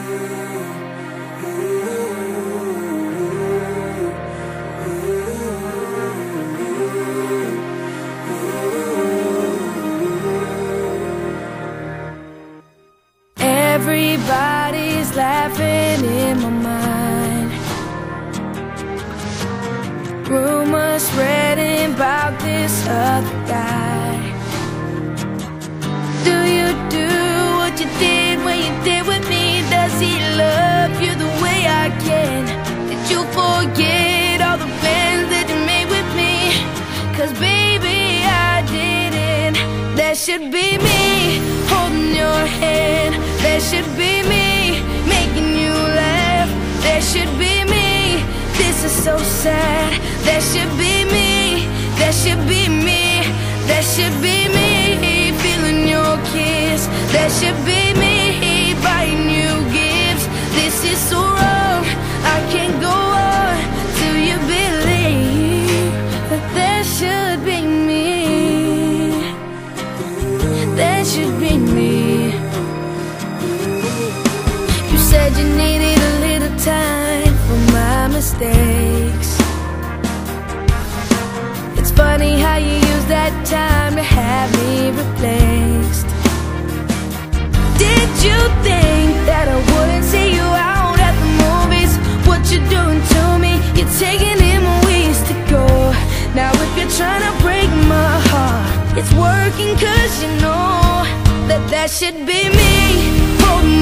Everybody's laughing in my mind. Rumors spreading about this other guy. Do you do what you did when you did with me? Does he love you the way I can? Did you forget all the plans that you made with me? 'Cause baby, I didn't. That should be me holding your hand. That should be me making you laugh. That should be me. This is so sad. That should be me. That should be me. That should be me feeling your kiss. That should be me buying you gifts. This is so wrong. I can't go on till you believe that that should be me. That should be me. You said you needed a little time for my mistakes. It's funny how you use that time to have me replaced. Did you think that I wouldn't see you out at the movies? What you doing to me? You're taking in my ways to go. Now if you're trying to break my heart, it's working 'cause you know that that should be me holding